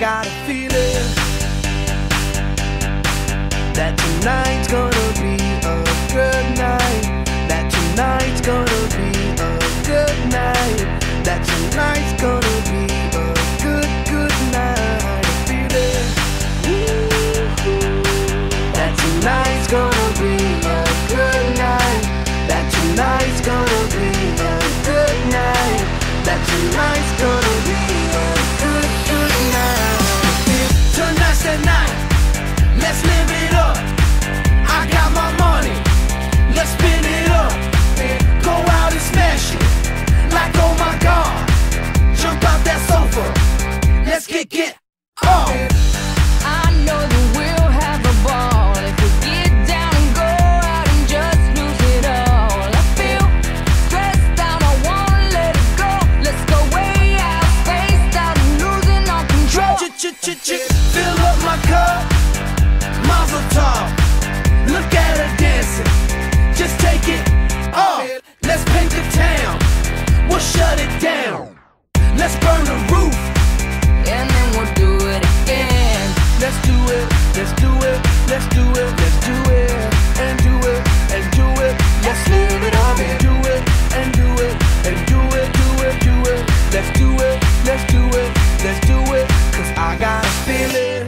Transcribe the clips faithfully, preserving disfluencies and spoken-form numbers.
got a feeling that tonight's gonna be a good night. That tonight's gonna be a good night. That tonight's gonna be a good, good night. A feeling that tonight's gonna be a good night. That tonight's gonna be a good night. That tonight's gonna be a good, good night. Tonight's the night. Let's live it up. I got my money. Let's spin it up. Go out and smash it. Like oh my God. Jump out that sofa. Let's get get up. I know that we'll have a ball if we get down and go out and just lose it all. I feel stressed out, I wanna let it go. Let's go way out, spaced out and losing all control. Ch-ch-ch-ch, fill up my cup. Mazel tov. Look at her dancing. Just take it off. Let's paint the town. We'll shut it down. Let's burn the roof. And then we'll do it again. Let's do it, let's do it, let's do it, let's do it, and do it, and do it. Let's live it up and do it, and do it, and do it, do it, do it. Let's do it, let's do it, let's do it. Cause I got a feeling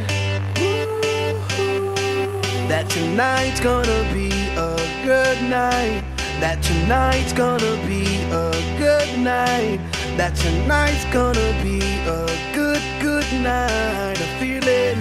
that tonight's gonna be a good night. That tonight's gonna be a good night. That tonight's gonna be a good, good night. A feeling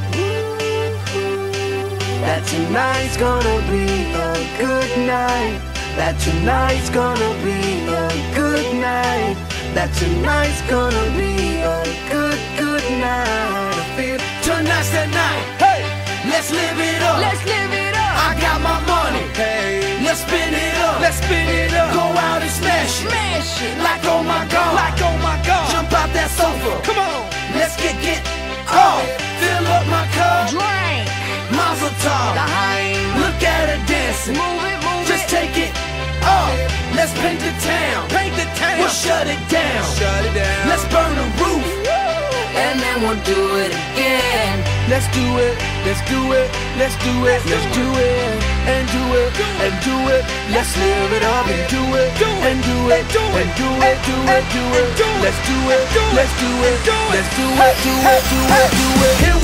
that tonight's gonna be a good night. That tonight's gonna be a good night. That tonight's gonna be a good, good night. I feel tonight's the night. Hey, let's live it up. Let's live it up. I got my money. Hey, let's spin it up. Let's spin it up. Go out and smash it. Smash it. Like oh my God. Like oh my God. Jump out that sofa. Come on. Let's get get off. Fill up my cup. Drink. Mazel tov. Daheim. Look at her dancing. Move it, move Just it. take it off. Let's paint the town. Paint the town. We'll shut it down. Shut it down. Let's burn the roof. And then we'll do it again. Let's do it, let's do it, let's do it, let's do it, and do it, and do it. Let's live it up and do it, and do it, and do it, do it, do it. Let's do it, let's do it, let's do it, do it, do it, do it. Here